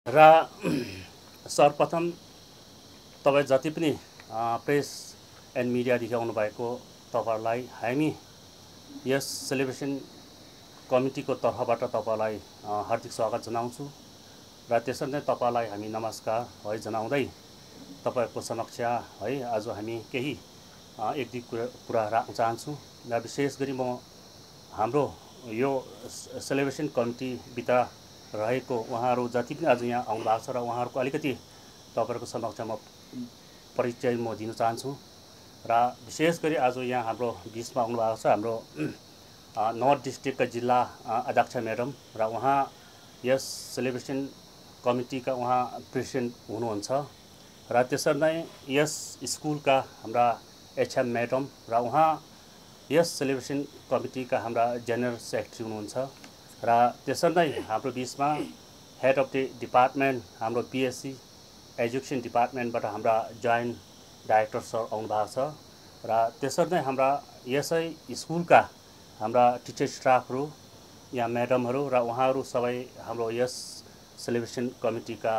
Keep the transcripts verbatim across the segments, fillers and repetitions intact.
र सर्वप्रथम तपाईँ जति पनि प्रेस एन्ड मिडियादेखि आउनुभएको तपाईँहरूलाई हामी यस सेलिब्रेसन कमिटीको तर्फबाट तपाईँलाई हार्दिक स्वागत जनाउँछु र त्यसरी नै तपाईँलाई हामी नमस्कार है जनाउँदै तपाईँको समक्ष है आज हामी केही एक दुई कुरा कुरा राख्न चाहन्छु र विशेष गरी म हाम्रो यो सेलिब्रेसन कमिटीभित्र रहेको उहाँहरू जति पनि आज यहाँ आउनु भएको छ र उहाँहरूको अलिकति तपाईँहरूको समक्ष म परिचय म दिन चाहन्छु र विशेष गरी आज यहाँ हाम्रो बिचमा आउनु भएको छ हाम्रो नर्थ डिस्ट्रिक्टका जिल्ला अध्यक्ष म्याडम र उहाँ यस सेलिब्रेसन कमिटीका उहाँ प्रेसिडेन्ट हुनुहुन्छ र त्यसरी नै यस स्कुलका हाम्रा एचएम म्याडम र उहाँ यस सेलिब्रेसन कमिटीका हाम्रा जेनरल सेक्रेटरी हुनुहुन्छ र त्यसरी नै हाम्रो बिचमा हेड अफ द डिपार्टमेन्ट हाम्रो पिएससी एजुकेसन डिपार्टमेन्टबाट हाम्रा जोइन्ट डाइरेक्टर सर आउनु भएको छ र त्यसरी नै हाम्रा यसै स्कुलका हाम्रा टिचर स्टाफहरू यहाँ म्याडमहरू र उहाँहरू सबै हाम्रो यस सेलिब्रेसन कमिटीका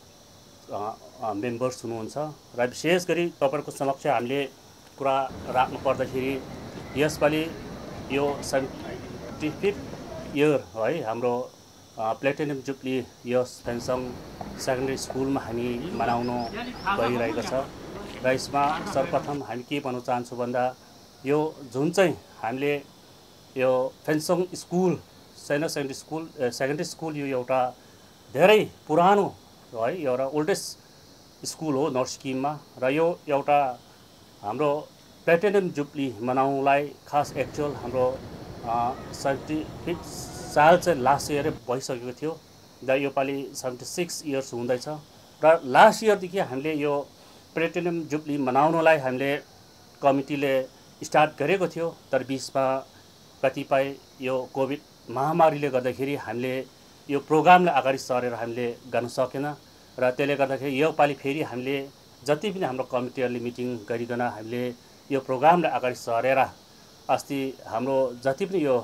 मेम्बर्स हुनुहुन्छ र विशेष गरी तपाईँहरूको समक्ष हामीले कुरा राख्नु पर्दाखेरि यसपालि यो सेभेन्टी इयर है हाम्रो प्लेटिनम जुब्ली यस फेन्सङ सेकेन्डरी स्कुलमा हामी मनाउन गइरहेको छ र यसमा सर्वप्रथम हामी के भन्न चाहन्छु भन्दा यो जुन चाहिँ हामीले यो Phensang school senior secondary school secondary school यो एउटा धेरै पुरानो है एउटा ओल्डेस्ट स्कुल हो नर्थ सिक्किममा र यो एउटा हाम्रो प्लेटिनम जुब्ली मनाउनलाई खास एक्चुअल हाम्रो सेभेन्टी फिफ्थ साल चाहिँ लास्ट इयरै भइसकेको थियो र योपालि सेभेन्टी सिक्स इयर्स हुँदैछ र लास्ट इयरदेखि हामीले यो प्लेटिनम जुब्ली मनाउनलाई हामीले कमिटीले स्टार्ट गरेको थियो तर बिचमा कतिपय यो कोभिड महामारीले गर्दाखेरि हामीले यो प्रोग्रामलाई अगाडि सरेर हामीले गर्न सकेन र त्यसले गर्दाखेरि योपालि फेरि हामीले जति पनि हाम्रो कमिटीहरूले मिटिङ गरिकन हामीले यो प्रोग्रामलाई अगाडि सरेर अस्ति हाम्रो जति पनि यो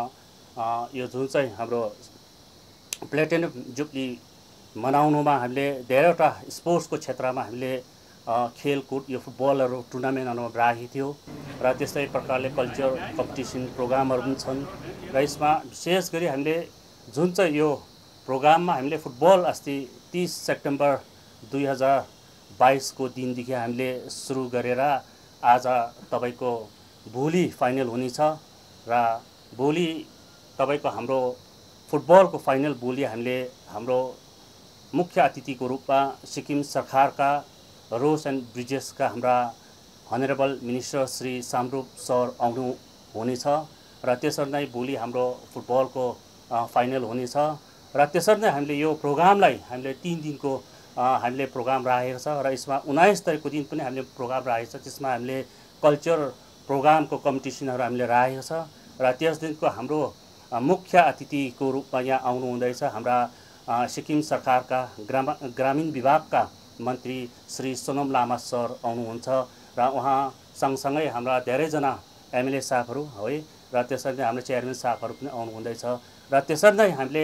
यो जुन चाहिँ हाम्रो प्लेटिनम जुब्ली मनाउनुमा हामीले धेरैवटा स्पोर्ट्सको क्षेत्रमा हामीले खेलकुद यो फुटबलहरू टुर्नामेन्टहरू राखेको थियो र त्यस्तै प्रकारले कल्चर कम्पिटिसन प्रोग्रामहरू पनि छन् र यसमा विशेष गरी हामीले जुन चाहिँ यो प्रोग्राममा हामीले फुटबल अस्ति तीस सेप्टेम्बर दुई हजार बाइसको दिनदेखि हामीले सुरु गरेर आज तपाईँको भोलि फाइनल हुनेछ र भोलि तपाईँको हाम्रो फुटबलको फाइनल भोलि हामीले हाम्रो मुख्य अतिथिको रूपमा सिक्किम सरकारका रोड्स एन्ड ब्रिजेसका हाम्रा honourable minister Shri Samrup sir आउनु हुनेछ र त्यसरी नै भोलि हाम्रो फुटबलको फाइनल हुनेछ र त्यसरी नै हामीले यो प्रोग्रामलाई हामीले तिन दिनको हामीले प्रोग्राम राखेको छ र यसमा उन्नाइस तारिकको दिन पनि हामीले प्रोग्राम राखेको छ त्यसमा हामीले कल्चर प्रोग्रामको कम्पिटिसनहरू हामीले राखेको छ र त्यस दिनको हाम्रो मुख्य अतिथिको रूपमा यहाँ आउनु हुँदैछ हाम्रा सिक्किम सरकारका ग्राम ग्रामीण विभागका मन्त्री श्री सोनम लामा सर आउनुहुन्छ र उहाँ सँगसँगै हाम्रा धेरैजना एमएलए साहबहरू है र त्यसरी नै हाम्रो चेयरम्यान साहबहरू पनि आउनु हुँदैछ र त्यसरी नै हामीले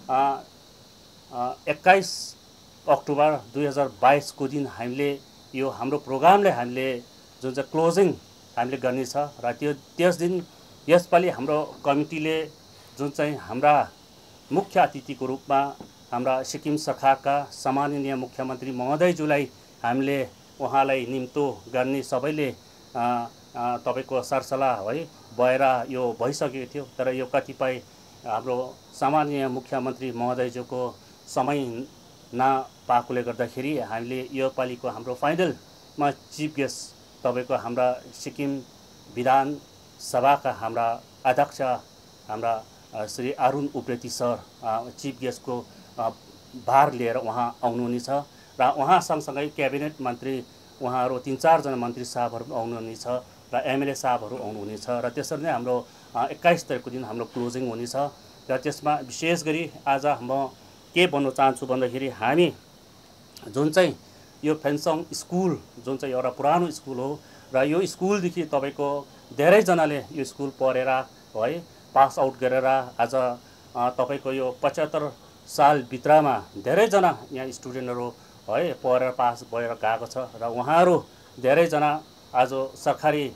एक्काइस अक्टोबर दुई हजार बाइसको दिन हामीले यो हाम्रो प्रोग्रामलाई हामीले जुन चाहिँ क्लोजिङ हामीले गर्नेछ र त्यो त्यस दिन यसपालि हाम्रो कमिटीले जुन चाहिँ हाम्रा मुख्य अतिथिको रूपमा हाम्रा सिक्किम सरकारका सम्माननीय मुख्यमन्त्री महोदयज्यूलाई हामीले उहाँलाई निम्तो गर्ने सबैले तपाईँको सरसल्लाह है भएर यो भइसकेको थियो तर यो कतिपय हाम्रो सम्माननीय मुख्यमन्त्री महोदयज्यूको समय नपाएकोले गर्दाखेरि हामीले यो पालिको हाम्रो फाइनलमा चिफ गेस्ट तपाईँको हाम्रा सिक्किम विधान सभाका हाम्रा अध्यक्ष हाम्रा श्री अरुण उप्रेती सर चिफ गेस्टको भार लिएर उहाँ आउनुहुनेछ र उहाँ सँगसँगै क्याबिनेट मन्त्री उहाँहरू तिन चारजना मन्त्री साहबहरू पनि आउनुहुनेछ र एमएलए साहबहरू आउनुहुनेछ र त्यसरी नै हाम्रो एक्काइस तारिकको दिन हाम्रो क्लोजिङ हुनेछ र त्यसमा विशेष गरी आज म के भन्न चाहन्छु भन्दाखेरि हामी जुन चाहिँ यो फेन्सङ स्कुल जुन चाहिँ एउटा पुरानो स्कुल हो र यो स्कुलदेखि तपाईँको धेरैजनाले यो स्कुल पढेर है पास आउट गरेर आज तपाईँको यो पचहत्तर सालभित्रमा धेरैजना यहाँ स्टुडेन्टहरू है पढेर पास भएर गएको छ र उहाँहरू धेरैजना आज सरकारी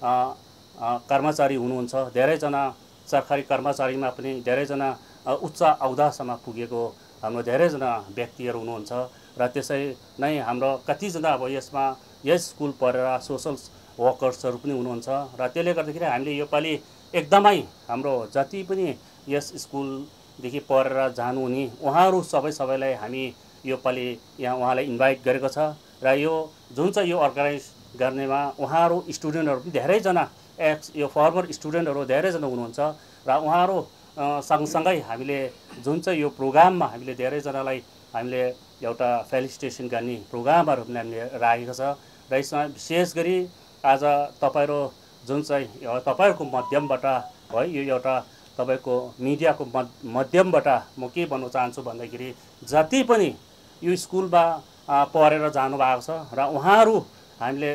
कर्मचारी हुनुहुन्छ। धेरैजना सरकारी कर्मचारीमा पनि धेरैजना उच्च औदासम्म पुगेको हाम्रो धेरैजना व्यक्तिहरू हुनुहुन्छ र त्यसै नै हाम्रो कतिजना अब यसमा यस स्कुल पढेर सोसल वर्कर्सहरू पनि हुनुहुन्छ र त्यसले गर्दाखेरि हामीले योपालि एकदमै हाम्रो जति पनि यस स्कुलदेखि पढेर जानुहुने उहाँहरू सबै सबैलाई हामी योपालि यहाँ उहाँलाई इन्भाइट गरेको छ र यो जुन चाहिँ यो अर्गनाइज गर्नेमा उहाँहरू स्टुडेन्टहरू पनि धेरैजना एक्स यो फर्मर स्टुडेन्टहरू धेरैजना हुनुहुन्छ र उहाँहरू सँगसँगै हामीले जुन चाहिँ यो प्रोग्राममा हामीले धेरैजनालाई हामीले एउटा फेलिसिटेसन गर्ने प्रोग्रामहरू पनि हामीले राखेको छ र यसमा विशेष गरी आज तपाईँहरू जुन चाहिँ तपाईँहरूको माध्यमबाट है यो एउटा तपाईँको मिडियाको माध्यमबाट म के भन्न चाहन्छु भन्दाखेरि जति पनि यो स्कुलमा पढेर जानुभएको छ र उहाँहरू हामीले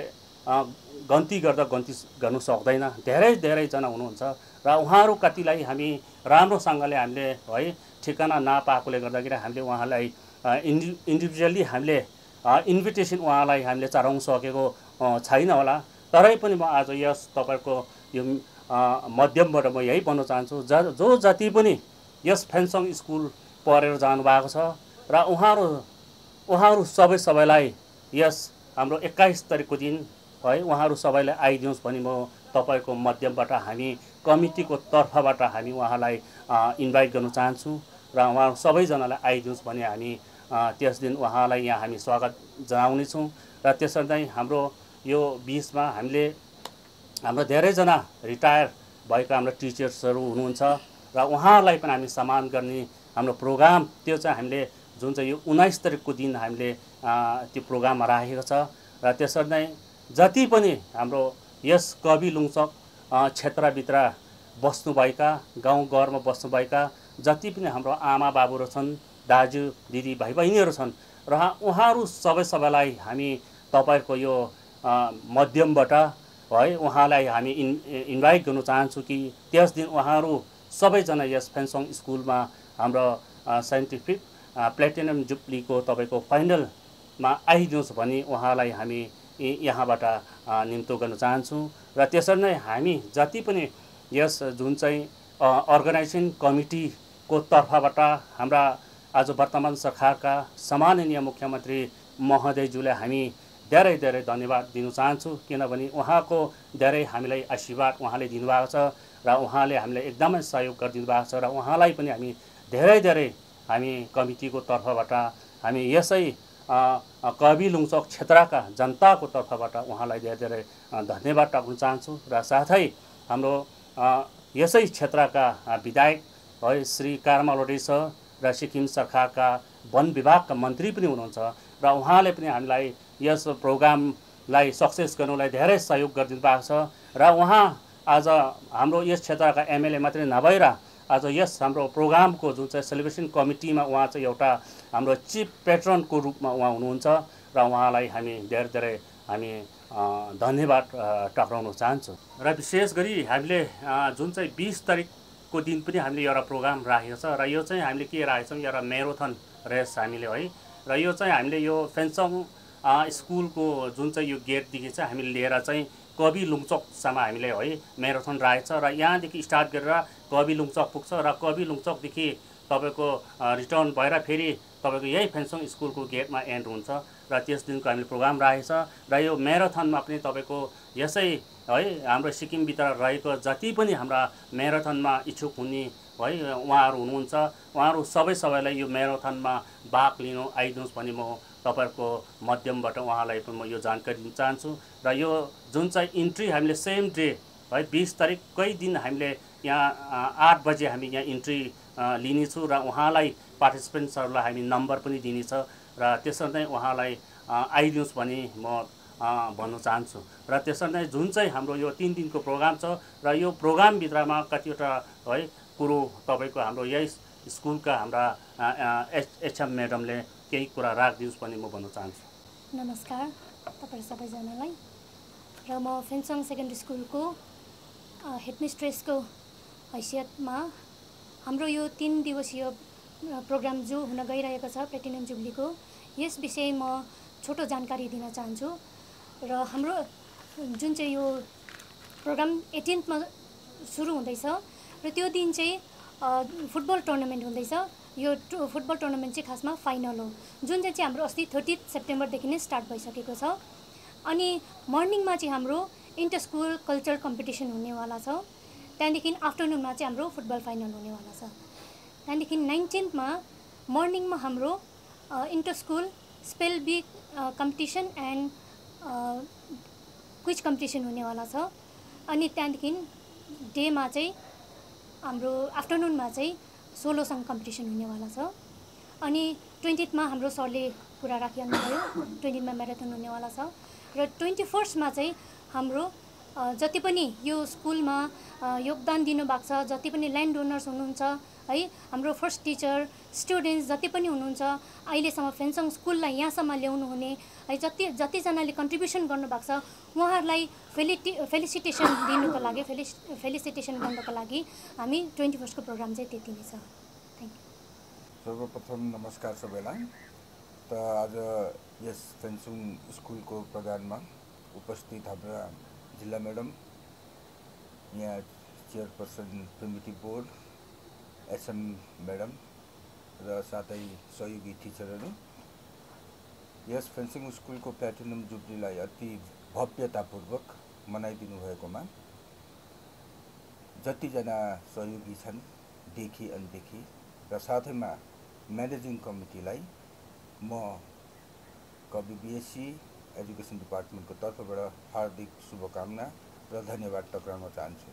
गन्ती गर्दा गन्ती गर्नु सक्दैन, धेरै धेरैजना हुनुहुन्छ र उहाँहरू कतिलाई हामी राम्रोसँगले हामीले है ठेगाना नपाएकोले गर्दाखेरि हामीले उहाँलाई इन्डि इन्डिभिजुअली हामीले इन्भिटेसन उहाँलाई हामीले चढाउन सकेको छैन होला। तरै पनि म आज यस तपाईँको यो माध्यमबाट म यही भन्न चाहन्छु ज जो जति पनि यस फेन्सङ स्कुल पढेर जानुभएको छ र उहाँहरू उहाँहरू सबै सबैलाई यस हाम्रो एक्काइस तारिकको दिन है उहाँहरू सबैलाई आइदियोस् भनी म तपाईँको माध्यमबाट हामी कमिटीको तर्फबाट हामी उहाँलाई इन्भाइट गर्न चाहन्छु र उहाँहरू सबैजनालाई आइदियोस् भने हामी त्यस दिन उहाँलाई यहाँ हामी स्वागत जनाउनेछौँ र त्यसरी नै हाम्रो यो बिचमा हामीले हाम्रो धेरैजना रिटायर भएका हाम्रो टिचर्सहरू हुनुहुन्छ र उहाँहरूलाई पनि हामी सम्मान गर्ने हाम्रो प्रोग्राम त्यो चाहिँ हामीले जुन चाहिँ यो उन्नाइस तारिकको दिन हामीले त्यो प्रोग्राममा राखेको छ र त्यसरी नै जति पनि हाम्रो यस कवि लुङचक क्षेत्रभित्र बस्नुभएका गाउँघरमा बस्नुभएका जति पनि हाम्रो आमा बाबुहरू छन्, दाजु दिदी भाइ बहिनीहरू छन् र उहाँहरू सबै सबैलाई हामी तपाईँहरूको यो माध्यमबाट है उहाँलाई हामी इन इन्भाइट गर्न चाहन्छु कि त्यस दिन उहाँहरू सबैजना यस फेन्सङ स्कुलमा हाम्रो साइन्टिफिक प्लेटिनम जुब्लीको तपाईँको फाइनलमा आइदियोस् भनी उहाँलाई हामी यहाँबाट निम्तो गर्न चाहन्छौँ र त्यसरी नै हामी जति पनि यस जुन चाहिँ अर्गनाइजेसन कमिटीको तर्फबाट हाम्रा आज वर्तमान सरकारका सम्माननीय मुख्यमन्त्री महोदयज्यूलाई हामी धेरै धेरै धन्यवाद दिन चाहन्छु किनभने उहाँको धेरै हामीलाई आशीर्वाद उहाँले दिनुभएको छ र उहाँले हामीलाई एकदमै सहयोग गरिदिनु भएको छ र उहाँलाई पनि हामी धेरै धेरै हामी कमिटीको तर्फबाट हामी यसै कवि लुङचक क्षेत्रका जनताको तर्फबाट उहाँलाई धेरै धेरै धन्यवाद टाक्न चाहन्छु र साथै हाम्रो यसै क्षेत्रका विधायक है श्री कर्मा लोडे सर र सिक्किम सरकारका वन विभागका मन्त्री पनि हुनुहुन्छ र उहाँले पनि हामीलाई यस प्रोग्रामलाई सक्सेस गर्नुलाई धेरै सहयोग गरिदिनु भएको छ र उहाँ आज हाम्रो यस क्षेत्रका एमएलए मात्रै नभएर आज यस हाम्रो प्रोग्रामको जुन चाहिँ सेलिब्रेसन कमिटीमा उहाँ चाहिँ एउटा हाम्रो चिफ पेट्रनको रूपमा उहाँ हुनुहुन्छ र उहाँलाई हामी धेरै धेरै हामी धन्यवाद टक्राउन चाहन्छौँ र विशेष गरी हामीले जुन चाहिँ बिस तारिकको दिन पनि हामीले एउटा प्रोग्राम राखेको छ र यो चाहिँ हामीले के राखेको छौँ एउटा म्याराथन रेस हामीले है र यो चाहिँ हामीले यो फेन्सङ स्कुलको जुन चाहिँ यो गेटदेखि चाहिँ हामीले लिएर चाहिँ कवि लुङचकसम्म हामीले है म्याराथन राखेको छ र यहाँदेखि स्टार्ट गरेर कवि लुङचक पुग्छ र कवि लुङचकदेखि तपाईँको रिटर्न भएर फेरि तपाईँको यही फेन्सङ स्कुलको गेटमा एन्ड हुन्छ र त्यस दिनको हामीले प्रोग्राम राखेको छ र यो म्याराथनमा पनि तपाईँको यसै है हाम्रो सिक्किमभित्र रहेको जति पनि हाम्रा म्याराथनमा इच्छुक हुने है उहाँहरू हुनुहुन्छ उहाँहरू सबै सबैलाई यो म्याराथनमा भाग लिनु आइदिनुहोस् भनी म तपाईँहरूको माध्यमबाट उहाँलाई पनि म यो जानकारी दिन चाहन्छु र यो जुन चाहिँ इन्ट्री हामीले सेम डे है बिस तारिककै दिन हामीले यहाँ आठ बजे हामी यहाँ इन्ट्री लिनेछु र उहाँलाई पार्टिसिपेन्ट्सहरूलाई हामी नम्बर पनि दिनेछ र त्यसरी नै उहाँलाई आइदिनुहोस् भनी म भन्न चाहन्छु र त्यसरी नै जुन चाहिँ हाम्रो यो तिन दिनको प्रोग्राम छ र यो प्रोग्रामभित्रमा कतिवटा है कुरो तपाईँको हाम्रो यही स्कुलका हाम्रा एचएम म्याडमले केही कुरा राखिदियोस् भन्ने म भन्न चाहन्छु। नमस्कार तपाईँ सबैजनालाई र म फेन्सङ सेकेन्डरी स्कुलको हेडमिस्ट्रेसको हैसियतमा हाम्रो यो तीन दिवसीय प्रोग्राम जो हुन गइरहेको छ प्लेटिनियम जुब्लीको यस विषय म छोटो जानकारी दिन चाहन्छु। र हाम्रो जुन चाहिँ यो प्रोग्राम एटिन्थमा सुरु हुँदैछ र त्यो दिन चाहिँ फुटबल टुर्नामेन्ट हुँदैछ। यो फुटबल टुर्नामेन्ट चाहिँ खासमा फाइनल हो जुन चाहिँ हाम्रो अस्ति थर्टिथ सेप्टेम्बरदेखि नै स्टार्ट भइसकेको छ। अनि मर्निङमा चाहिँ हाम्रो इन्टर स्कुल कल्चरल कम्पिटिसन हुनेवाला छ। त्यहाँदेखि आफ्टरनुनमा चाहिँ हाम्रो फुटबल फाइनल हुनेवाला छ। त्यहाँदेखि नाइन्टिन्थमा मर्निङमा हाम्रो inter school spell bee competition and quiz competition हुनेवाला छ। अनि त्यहाँदेखि डेमा चाहिँ हाम्रो आफ्टरनुनमा चाहिँ सोलो सङ कम्पिटिसन हुनेवाला छ। अनि ट्वेन्टिथमा हाम्रो सरले कुरा राखिहाल्नुभयो, ट्वेन्टिथमा म्याराथन हुनेवाला छ। र ट्वेन्टी फर्स्टमा चाहिँ हाम्रो जति पनि यो स्कुलमा योगदान दिनुभएको छ, जति पनि ल्यान्ड डोनर्स हुनुहुन्छ है, हाम्रो फर्स्ट टिचर स्टुडेन्ट्स जति पनि हुनुहुन्छ, अहिलेसम्म फेन्सङ स्कुललाई यहाँसम्म ल्याउनु हुने है जति जतिजनाले कन्ट्रिब्युसन गर्नुभएको छ उहाँहरूलाई फेलिटि फेलिसिटेसन दिनुको लागि फेलि फेलिसिटेसन गर्नको लागि हामी ट्वेन्टी फर्स्टको प्रोग्राम चाहिँ त्यति नै छ। Thank you. सर्वप्रथम नमस्कार सबैलाई। त आज यस फेन्सुङ स्कुलको प्रोग्राममा उपस्थित हाम्रा जिल्ला म्याडम, यहाँ chairperson primitive board, SM madam र साथै सहयोगी टिचरहरू, यस फेन्सिङ स्कुलको प्लेटिनियम जुब्लीलाई अति भव्यतापूर्वक मनाइदिनु भएकोमा जतिजना सहयोगी छन् देखि अनदेखि र साथैमा म्यानेजिङ कमिटीलाई म कवि बिएससी एजुकेसन डिपार्टमेन्टको तर्फबाट हार्दिक शुभकामना र धन्यवाद टक्राउन चाहन्छु।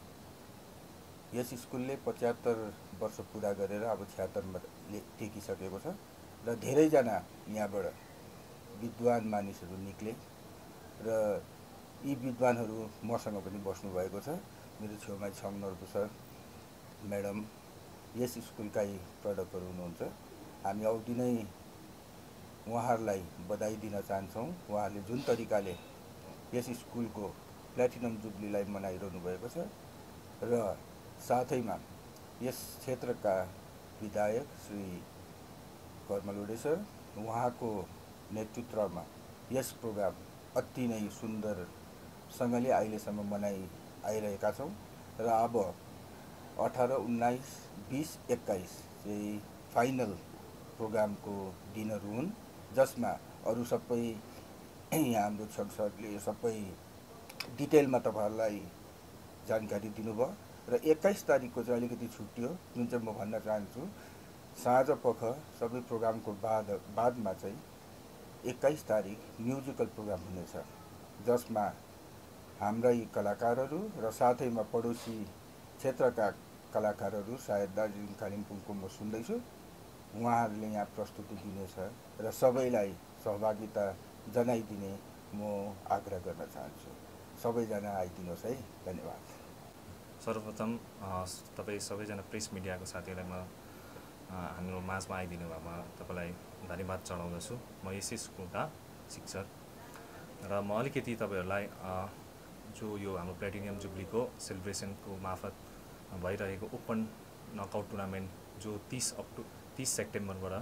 यस स्कुलले पचहत्तर वर्ष पुरा गरेर अब छ्यात्तरमा टेकिसकेको छ र धेरैजना यहाँबाट विद्वान मानिसहरू निक्ले र यी विद्वानहरू मसँग पनि बस्नुभएको छ। मेरो छेउमा छङ्नर्बु सर म्याडम यस स्कुलकै प्रडक्टहरू हुनुहुन्छ। हामी औधी नै उहाँहरूलाई बधाई दिन चाहन्छौँ। उहाँहरूले जुन तरिकाले यस स्कुलको प्लेटिनियम जुब्लीलाई मनाइरहनु भएको छ र साथैमा यस क्षेत्रका विधायक श्री कर्मलोडे सर उहाँको नेतृत्वमा यस प्रोग्राम अति नै सुन्दरसँगले अहिलेसम्म मनाइ आइरहेका छौँ र अब अठार उन्नाइस बिस एक्काइस चाहिँ फाइनल प्रोग्रामको दिनहरू हुन्, जसमा अरू सबै यहाँ हाम्रो छक सरले सबै डिटेलमा तपाईँहरूलाई जानकारी दिनुभयो र एक्काइस तारिकको चाहिँ अलिकति छुट्टी हो जुन चाहिँ म भन्न चाहन्छु। साँझ पख सबै प्रोग्रामको बाद बादमा चाहिँ एक्काइस तारिक म्युजिकल प्रोग्राम हुनेछ, जसमा हाम्रै कलाकारहरू र साथैमा पडोसी क्षेत्रका कलाकारहरू सायद दार्जिलिङ कालिम्पोङको म सुन्दैछु उहाँहरूले यहाँ प्रस्तुति दिनेछ र सबैलाई सहभागिता जनाइदिने म आग्रह गर्न चाहन्छु। सबैजना आइदिनुहोस् है। धन्यवाद। सर्वप्रथम तपाईँ सबैजना प्रेस मिडियाको साथीहरूलाई म हाम्रो माझमा आइदिनु भएमा तपाईँलाई धन्यवाद चढाउँदछु। म यसै स्कुलका शिक्षक र म अलिकति तपाईँहरूलाई जो यो हाम्रो प्लेटिनियम जुब्लीको सेलिब्रेसनको मार्फत भइरहेको ओपन नकआउट टुर्नामेन्ट जो तीस अक्टो तीस सेप्टेम्बरबाट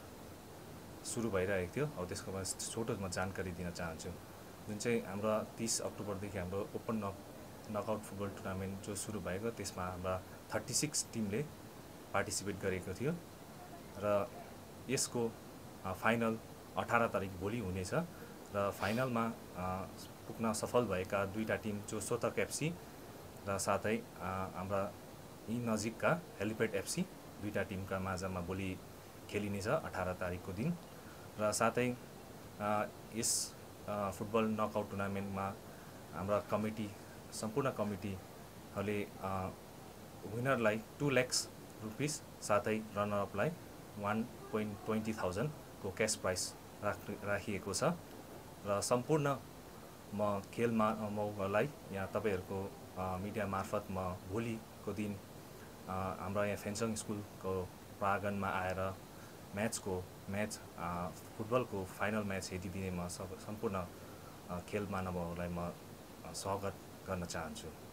सुरु भइरहेको थियो, अब त्यसको बारे छोटो म जानकारी दिन चाहन्छु। जुन चाहिँ हाम्रो तीस अक्टोबरदेखि हाम्रो open knock knockout football tournament जो सुरु भएको त्यसमा हाम्रा थर्टी सिक्स टिमले पार्टिसिपेट गरेको थियो र यसको फाइनल अठार तारिक भोलि हुनेछ र फाइनलमा पुग्न सफल भएका दुईटा टिम जो सोतक एफसी र साथै हाम्रा यी नजिकका हेलिपेड एफसी दुईटा टिमका माझमा भोलि खेलिनेछ अठार तारिकको दिन। र साथै यस फुटबल नकआउट टुर्नामेन्टमा हाम्रा कमिटी सम्पूर्ण कमिटीहरूले विनरलाई टू ल्याक्स रुपिस साथै रनरअपलाई वान पोइन्ट ट्वेन्टी थाउजन्डको क्यास प्राइज राख राखिएको छ र सम्पूर्ण म खेलमा मौलाई यहाँ तपाईँहरूको मिडिया मार्फत म भोलिको दिन हाम्रो यहाँ फेन्सङ स्कुलको प्राङ्गणमा आएर म्याचको म्याच फुटबलको फाइनल म्याच हेरिदिने म सब सम्पूर्ण खेल मानवहरूलाई म स्वागत गर्न चाहन्छु।